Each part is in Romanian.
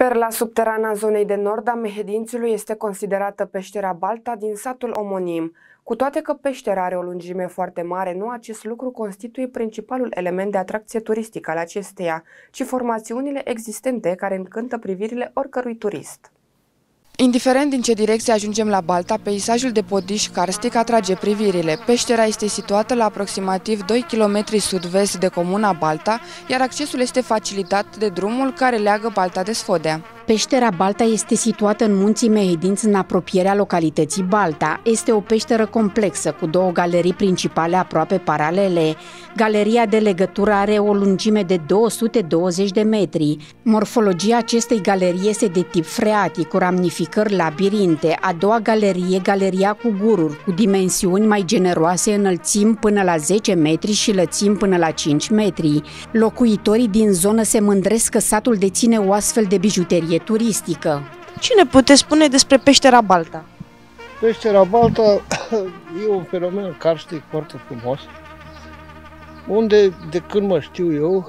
Perla subterană a zonei de nord a Mehedințiului este considerată peștera Balta din satul omonim. Cu toate că peștera are o lungime foarte mare, nu acest lucru constituie principalul element de atracție turistică al acesteia, ci formațiunile existente care încântă privirile oricărui turist. Indiferent din ce direcție ajungem la Balta, peisajul de podiș karstic atrage privirile. Peștera este situată la aproximativ 2 km sud-vest de comuna Balta, iar accesul este facilitat de drumul care leagă Balta de Sfodea. Peștera Balta este situată în munții Mehedinți, în apropierea localității Balta. Este o peșteră complexă, cu două galerii principale aproape paralele. Galeria de legătură are o lungime de 220 de metri. Morfologia acestei galerii este de tip freatic, cu ramificări labirinte. A doua galerie, galeria cu gururi, cu dimensiuni mai generoase, înălțimi până la 10 metri și lățimi până la 5 metri. Locuitorii din zonă se mândresc că satul deține o astfel de bijuterie turistică. Ce ne puteți spune despre peștera Balta? Peștera Balta e un fenomen karstic foarte frumos, unde, de când mă știu eu,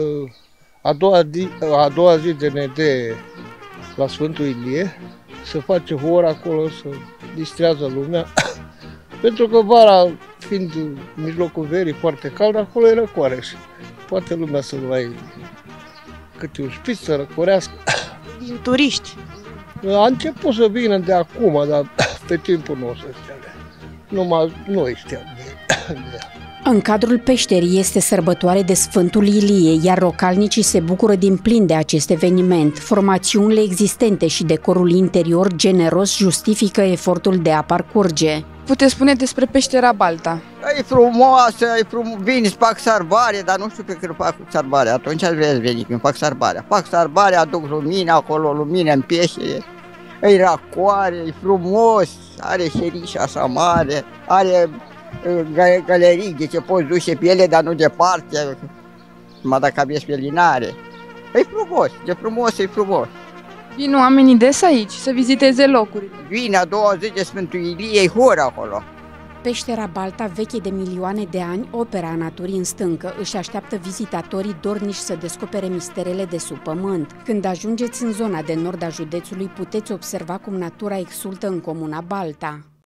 a doua zi de nede la Sfântul Ilie, se face hor acolo, se distrează lumea, pentru că vara, fiind în mijlocul verii foarte cald, acolo e răcoare și poate lumea să mai câte un șpiț să răcorească. Din turiști. A început să vină de acum, dar pe timpul nu o să știa. Numai noi știam de ea. În cadrul peșterii este sărbătoare de Sfântul Ilie, iar localnicii se bucură din plin de acest eveniment. Formațiunile existente și decorul interior generos justifică efortul de a parcurge. Puteți spune despre peștera Balta? E frumoasă, vin, îți fac sarbare, dar nu știu pe când fac sarbare. Atunci aș vrea să veni când fac sarbarea. Fac sarbare, aduc lumină acolo, lumină în peștere. E racoare, e frumos, are șeriș așa mare, are galerii de ce poți duce pe ele, dar nu departe, numai dacă aveți pelinare. E frumos, de frumos, e frumos. Vin oamenii des aici să viziteze locurile. Vine a doua zi de Sfântul Ilie, e hor acolo. Peștera Balta, veche de milioane de ani, opera naturii în stâncă, își așteaptă vizitatorii dornici să descopere misterele de sub pământ. Când ajungeți în zona de nord a județului, puteți observa cum natura exultă în comuna Balta.